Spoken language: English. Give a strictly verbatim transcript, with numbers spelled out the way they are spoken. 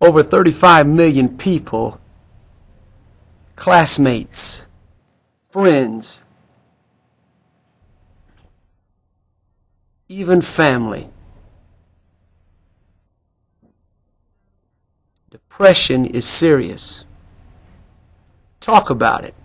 over thirty-five million people, classmates, friends, even family. Depression is serious. Talk about it.